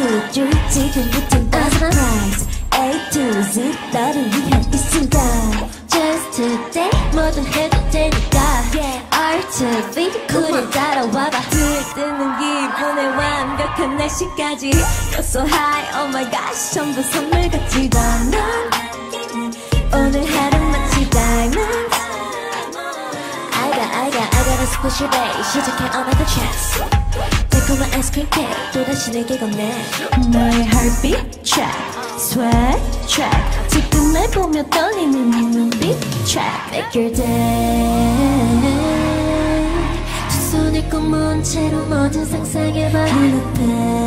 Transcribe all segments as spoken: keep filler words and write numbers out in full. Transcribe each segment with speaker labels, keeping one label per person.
Speaker 1: 줄 지금부터 다 surprise A to Z 너를 위한 이 순간 Just today 뭐든 해도 되니까 yeah. R to V 쿨을 따라와봐 들뜨는 기분에 완벽한 날씨까지 You're so high oh my gosh 전부 선물같이 넌 오늘 하루 마치 diamond I got I got I got a special day 시작해 another chance 달콤한 아이스크림 케이크 또다시 내게 건네 너의 heartbeat track sweat track 지금 날 보며 떨리는 이 눈빛 track make your day 두 손을 꼭 모은 채로 뭐든 상상해봐 눈앞에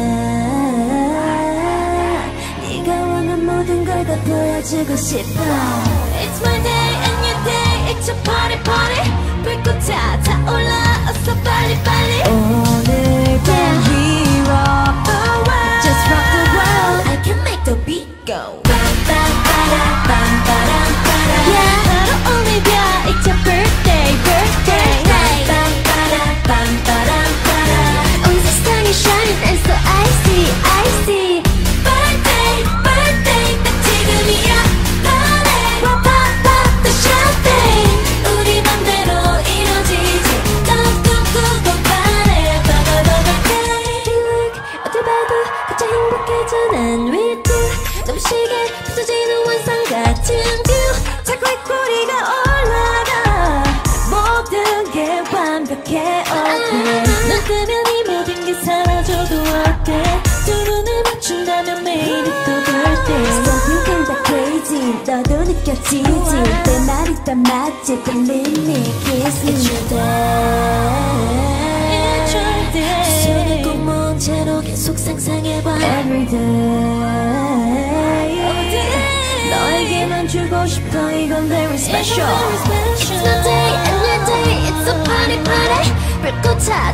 Speaker 1: 네가 원한 모든 걸 다 보여주고 싶어 It's my day and your day It's a party party 불꽃 다 타올라 어서 빨리 빨리 오늘 밤 we rock the world Just rock the world I can make the beat go Yeah 바로 오늘이야 It's your birthday birthday 온 세상이 shining and so icy icy Birthday birthday 딱 지금이야 Party pop pop pop the champagne 우리 맘대로 이루어지지 넌 꿈꾸고 바래 Bubble bubble day Look 어딜 봐도 가장 행복해져 난 with you 눈부시게 펼쳐지는 환상 같은 view 자꾸 이 꼬리가 올라가 모든 게 완벽해 okay 눈 뜨면 이 모든 게 사라져도 어때 두 눈을 맞춘다면 매일이 또 birthday Something 다 crazy 너도 느껴지지 내 말이 다 맞지 들린 네 kiss me It's your day It's your day 두 손을 꼭 모은 채로 계속 상상해봐 Every day 너에게만 주고 싶어 이건 very special It's my day and your day It's a party party 불꽃 다